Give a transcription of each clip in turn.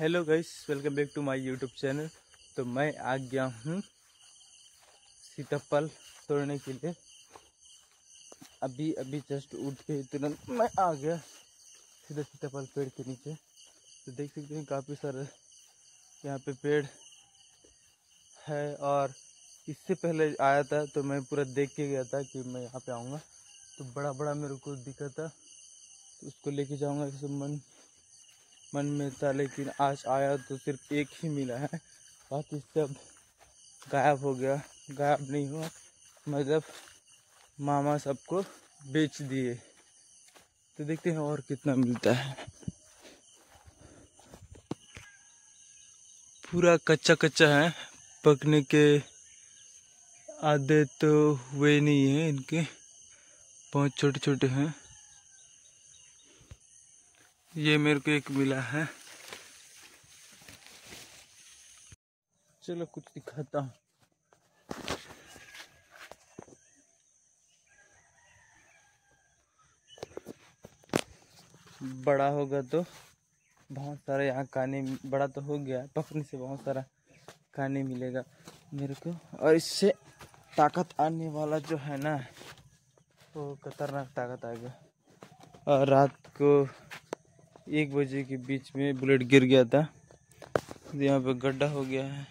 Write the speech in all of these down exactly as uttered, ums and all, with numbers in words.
Hello guys, welcome back to my YouTube channel. तो मैं आ गया हूँ सीताफल तोड़ने के लिए। अभी अभी जस्ट उठ के तुरंत मैं आ गया सीधा सीताफल पेड़ के नीचे। तो देख सकते हैं काफ़ी सारे यहाँ पे पेड़ है, और इससे पहले आया था तो मैं पूरा देख के गया था कि मैं यहाँ पे आऊँगा। तो बड़ा बड़ा मेरे को दिखा था, तो उसको लेके जाऊँगा ऐसे मन मन में था। लेकिन आज आया तो सिर्फ एक ही मिला है, बाकी सब गायब हो गया। गायब नहीं हुआ, मतलब मामा सबको बेच दिए। तो देखते हैं और कितना मिलता है। पूरा कच्चा कच्चा है, पकने के आधे तो हुए नहीं है, इनके बहुत छोटे छोटे हैं। ये मेरे को एक मिला है, चलो कुछ दिखाता हूँ। बड़ा होगा तो बहुत सारा यहाँ खाने, बड़ा तो हो गया, पकने से बहुत सारा खाने मिलेगा मेरे को। और इससे ताकत आने वाला जो है ना, वो खतरनाक ताकत आ गया। और रात को एक बजे के बीच में बुलेट गिर गया था, यहाँ पे गड्ढा हो गया है।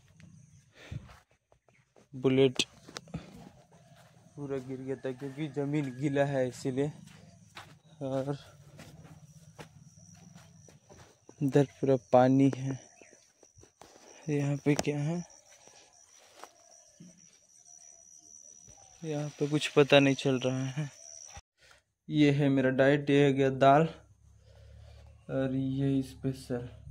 बुलेट पूरा गिर गया था क्योंकि ज़मीन गीला है इसीलिए। और इधर पूरा पानी है। यहाँ पे क्या है, यहाँ पे कुछ पता नहीं चल रहा है। ये है मेरा डाइट, ये है गया दाल, और ये स्पेशल